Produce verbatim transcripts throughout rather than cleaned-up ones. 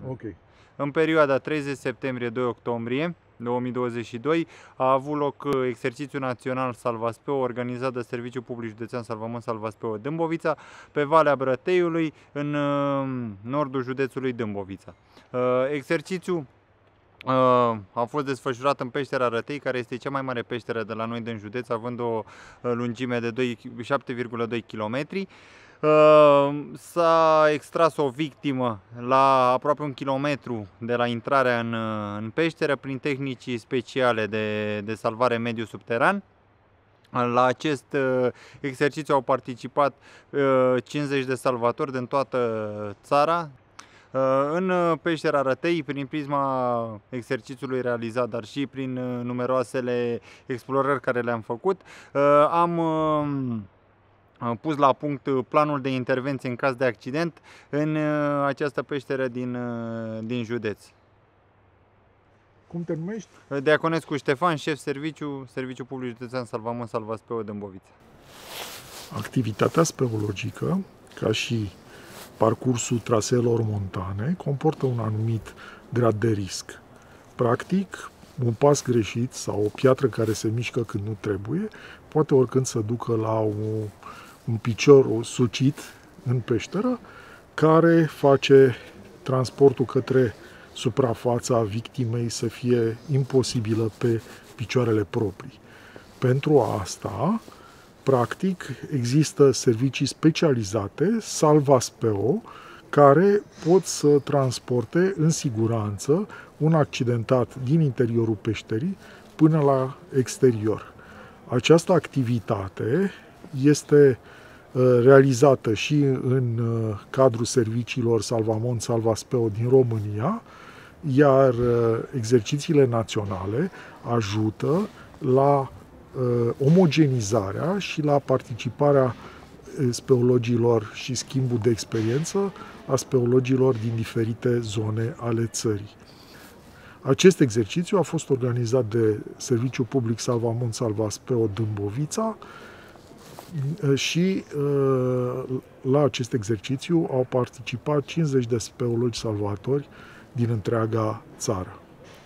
Ok. În perioada treizeci septembrie - doi octombrie două mii douăzeci și doi a avut loc exercițiul național Salvaspeo, organizat de Serviciul Public Județean Salvamont Salvaspeo Dâmbovița, pe Valea Brăteiului, în nordul județului Dâmbovița. Exercițiul a fost desfășurat în peștera Rătei, care este cea mai mare peșteră de la noi din județ, având o lungime de șapte virgulă doi kilometri. S-a extras o victimă la aproape un kilometru de la intrarea în, în peșteră prin tehnici speciale de, de salvare mediu subteran. La acest exercițiu au participat cincizeci de salvatori din toată țara. În peștera Rătei, prin prisma exercițiului realizat, dar și prin numeroasele explorări care le-am făcut, am pus la punct planul de intervenție în caz de accident în această peșteră din, din județ. Cum te numești? Deaconescu Ștefan, șef serviciu, Serviciu Public Județean Salvamont Salvaspeo Dâmbovița. Activitatea speologică, ca și parcursul traseelor montane, comportă un anumit grad de risc. Practic, un pas greșit sau o piatră care se mișcă când nu trebuie, poate oricând să ducă la un, un picior o sucit în peșteră, care face transportul către suprafața victimei să fie imposibilă pe picioarele proprii. Pentru asta, practic, există servicii specializate, Salvaspeo, care pot să transporte în siguranță un accidentat din interiorul peșterii până la exterior. Această activitate este realizată și în cadrul serviciilor Salvamont Salvaspeo din România, iar exercițiile naționale ajută la omogenizarea și la participarea speologilor și schimbul de experiență a speologilor din diferite zone ale țării. Acest exercițiu a fost organizat de Serviciul Public Salvamont Salvaspeo Dâmbovița și la acest exercițiu au participat cincizeci de speologi salvatori din întreaga țară.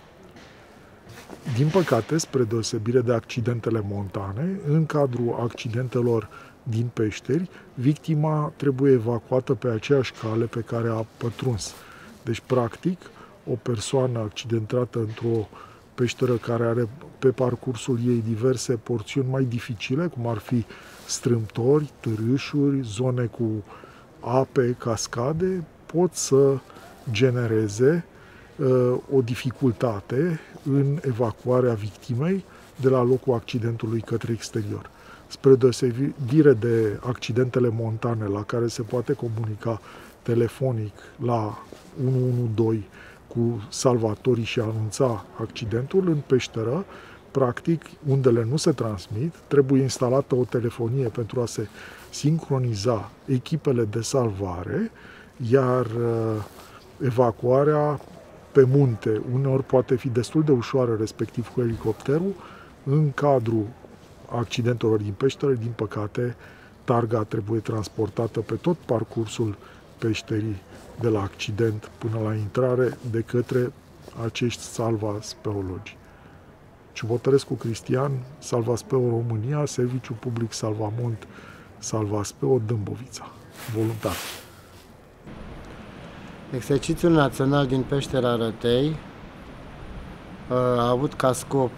Din păcate, spre deosebire de accidentele montane, în cadrul accidentelor din peșteri, victima trebuie evacuată pe aceeași cale pe care a pătruns. Deci, practic, o persoană accidentată într-o peșteră care are pe parcursul ei diverse porțiuni mai dificile, cum ar fi strâmtori, târâșuri, zone cu ape, cascade, pot să genereze uh, o dificultate în evacuarea victimei de la locul accidentului către exterior. Spre deosebire de accidentele montane la care se poate comunica telefonic la unu unu doi cu salvatorii și a anunța accidentul, în peșteră, practic, undele nu se transmit, trebuie instalată o telefonie pentru a se sincroniza echipele de salvare, iar uh, evacuarea pe munte uneori poate fi destul de ușoară, respectiv cu elicopterul. În cadrul accidentelor din peșteră, din păcate, targa trebuie transportată pe tot parcursul peșterii de la accident până la intrare de către acești salvaspeologi. Ciubotărescu Cristian, Salvaspeo România, Serviciu Public Salvamont Salvaspeo Dâmbovița. Voluntar. Exercițiul național din peștera Rătei a avut ca scop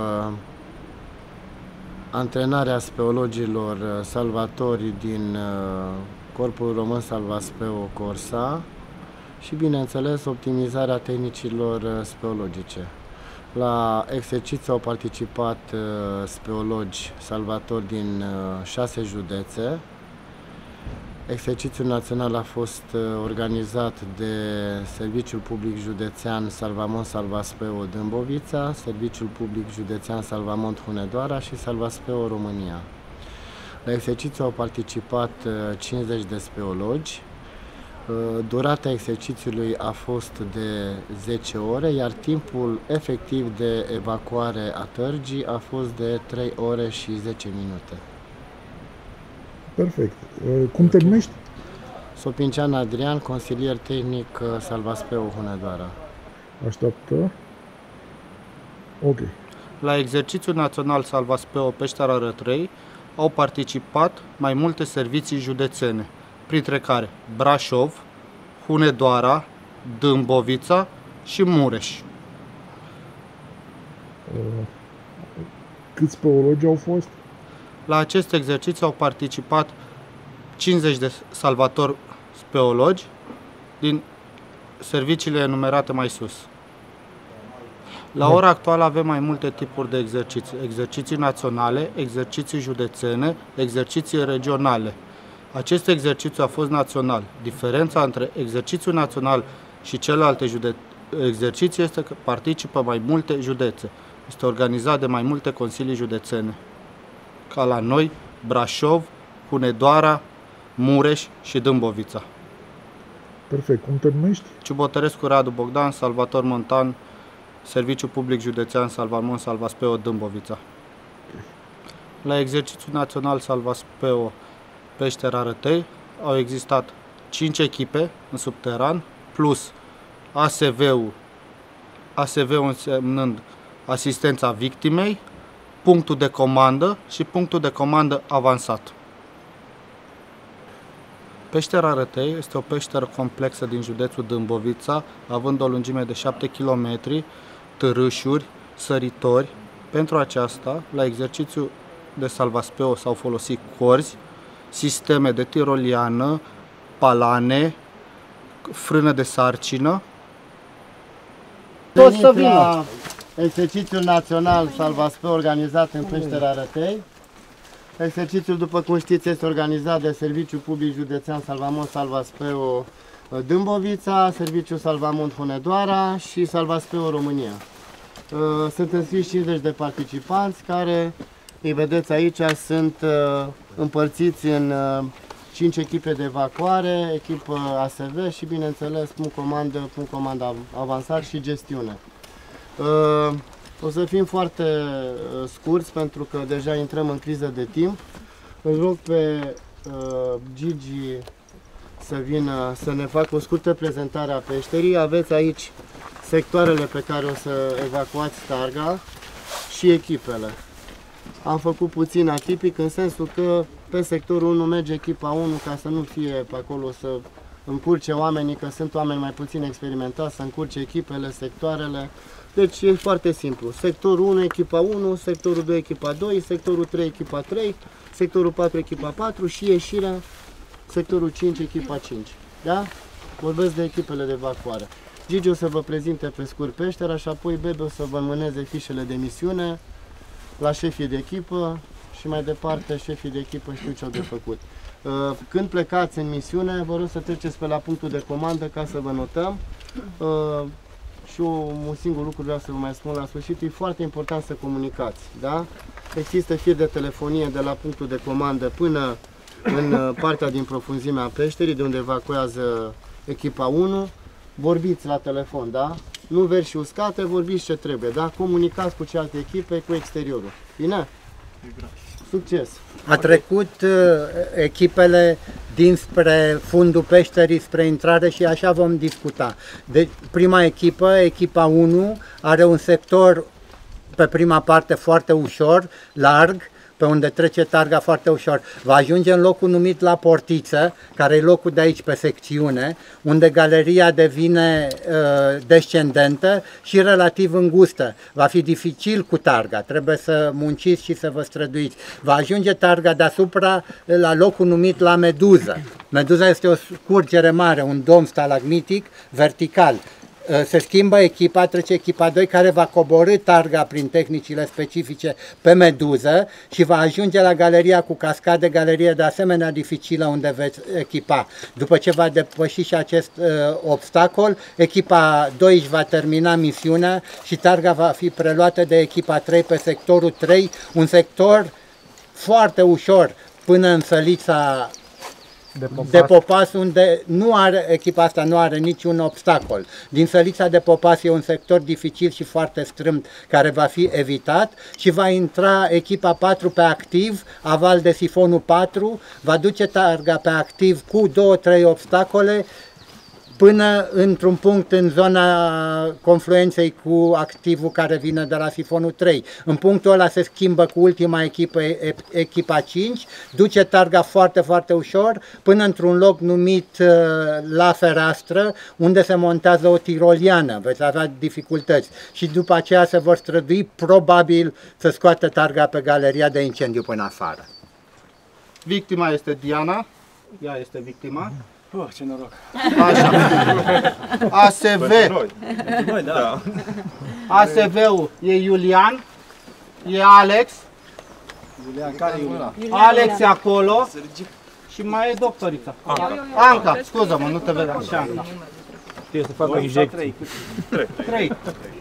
antrenarea speologilor salvatori din Corpul Român Salvaspeo Corsa și, bineînțeles, optimizarea tehnicilor speologice. La exercițiu au participat speologi salvatori din șase județe. Exercițiul național a fost organizat de Serviciul Public Județean Salvamont Salvaspeo Dâmbovița, Serviciul Public Județean Salvamont Hunedoara și Salvaspeo România. La exercițiu au participat cincizeci de speologi. Durata exercițiului a fost de zece ore, iar timpul efectiv de evacuare a tărgii a fost de trei ore și zece minute. Perfect. Cum te numești? Sopincean Adrian, consilier tehnic Salvaspeu Hunedoara. Așteaptă. Ok. La exercițiul național Salvaspeu Peștera Rătrei au participat mai multe servicii județene, printre care Brașov, Hunedoara, Dâmbovița și Mureș. Câți speologi au fost? La acest exercițiu au participat cincizeci de salvatori speologi din serviciile enumerate mai sus. La ora actuală avem mai multe tipuri de exerciții. Exerciții naționale, exerciții județene, exerciții regionale. Acest exercițiu a fost național. Diferența între exercițiul național și celelalte jude- exerciții este că participă mai multe județe. Este organizat de mai multe consilii județene, ca la noi, Brașov, Hunedoara, Mureș și Dâmbovița. Perfect. Cum te numești? Ciubotărescu Radu Bogdan, salvator montan, Serviciu Public Județean Salvamont Salvaspeo Dâmbovița. La exercițiul național Salvaspeo Peștera Rătei au existat cinci echipe în subteran, plus A S V-ul, A S V-ul însemnând asistența victimei, punctul de comandă și punctul de comandă avansat. Peștera Rătei este o peșteră complexă din județul Dâmbovița, având o lungime de șapte kilometri, târâșuri, săritori. Pentru aceasta, la exercițiul de Salvaspeo s-au folosit corzi, sisteme de tiroliană, palane, frână de sarcină. Tot să vină! Exercițiul național Salvaspeu organizat în Peștera Rătei. Exercițiul, după cum știți, este organizat de Serviciul Public Județean Salvamont Salvaspeu Dâmbovița, Serviciul Salvamont Hunedoara și Salvaspeu România. Sunt înscriși cincizeci de participanți care, îi vedeți aici, sunt împărțiți în cinci echipe de evacuare, echipă A S V și, bineînțeles, punct comandă, punct comandă avansat și gestiune. O să fim foarte scurți pentru că deja intrăm în criză de timp. Îl rog pe uh, Gigi să vină să ne facă o scurtă prezentare a peșterii. Aveți aici sectoarele pe care o să evacuați targa și echipele. Am făcut puțin atipic în sensul că pe sectorul unu merge echipa unu ca să nu fie pe acolo să încurce oamenii, că sunt oameni mai puțin experimentați, să încurce echipele, sectoarele. Deci e foarte simplu. Sectorul unu, echipa unu, sectorul doi, echipa doi, sectorul trei, echipa trei, sectorul patru, echipa patru și ieșirea, sectorul cinci, echipa cinci. Da? Vorbesc de echipele de evacuare. Gigi o să vă prezinte pe scurt peștera și apoi Bebe o să vă înmâneze fișele de misiune la șefii de echipă și mai departe șefii de echipă știu ce au de făcut. Când plecați în misiune, vă rog să treceți pe la punctul de comandă ca să vă notăm. Și un singur lucru vreau să vă mai spun la sfârșit, e foarte important să comunicați. Da? Există fir de telefonie de la punctul de comandă până în partea din profunzimea peșterii, de unde evacuează echipa unu. Vorbiți la telefon, da? Nu verzi și uscate, vorbiți ce trebuie, da? Comunicați cu celelalte echipe, cu exteriorul. Bine? Succes! A trecut uh, echipele dinspre fundul peșterii spre intrare și așa vom discuta. Deci, prima echipă, echipa unu, are un sector pe prima parte foarte ușor, larg, pe unde trece targa foarte ușor. Va ajunge în locul numit la Portiță, care e locul de aici pe secțiune, unde galeria devine uh, descendentă și relativ îngustă. Va fi dificil cu targa, trebuie să munciți și să vă străduiți. Va ajunge targa deasupra la locul numit la Meduză. Meduza este o scurgere mare, un dom stalagmitic vertical. Se schimbă echipa, trece echipa doi care va coborî targa prin tehnicile specifice pe Meduză și va ajunge la galeria cu cascade, galerie de asemenea dificilă unde veți echipa. După ce va depăși și acest uh, obstacol, echipa doi își va termina misiunea și targa va fi preluată de echipa trei pe sectorul trei, un sector foarte ușor până în Sălița de Popas. de Popas, unde nu are, echipa asta nu are niciun obstacol. Din Sălița de Popas e un sector dificil și foarte strâmt care va fi evitat și va intra echipa patru pe activ, aval de sifonul patru, va duce targa pe activ cu două trei obstacole până într-un punct în zona confluenței cu activul care vine de la sifonul trei. În punctul ăla se schimbă cu ultima echipă, echipa cinci, duce targa foarte, foarte ușor până într-un loc numit uh, La Fereastră, unde se montează o tiroliană, veți avea dificultăți și după aceea se vor strădui probabil să scoată targa pe galeria de incendiu până afară. Victima este Diana, ea este victima. Oh, ce noroc! Așa. A S V. Noi, da. A S V-ul e Iulian, e Alex. Iulian, care e Iulian? Alex e acolo. Și mai e doctorița. Anca. Anca, scuză-mă, nu te vedeam și Anca. Trebuie să facă injecții. Trei.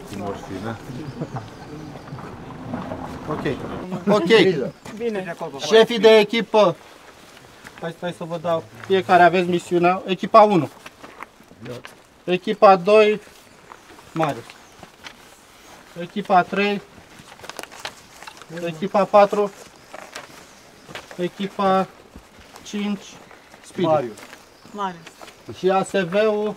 Ok. Ok. Bine. Șefii de echipă. Hai, stai să vă dau. Fiecare aveți misiunea. Echipa unu. Echipa doi. Marius. Echipa trei. Echipa patru. Echipa cinci. Speedy. Marius. Marius. Și A S V-ul.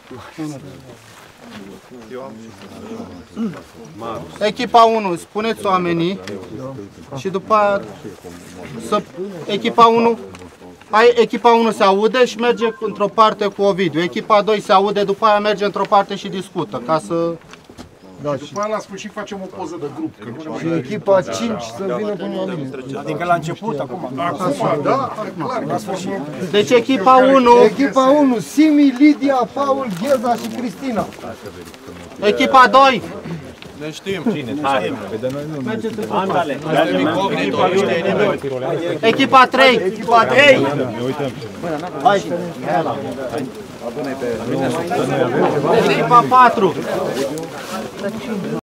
Echipa unu, spuneți oamenii și după aia să, echipa unu, ai, echipa unu se aude și merge într-o parte cu Ovidiu, echipa doi se aude, după aia merge într-o parte și discută, ca să... Da, și după aia la sfârșit facem o poză de grup. Că nu și echipa cinci să vină până la mine. Adică la început, acum. Acum, da, clar, la sfârșit. Deci echipa unu, Echipa unu, Simi, Lidia, Paul, Gheza și Cristina. echipa doi, Ne știm cine. Hai. mergeți în Andale. echipa trei, Echipa trei. echipa patru.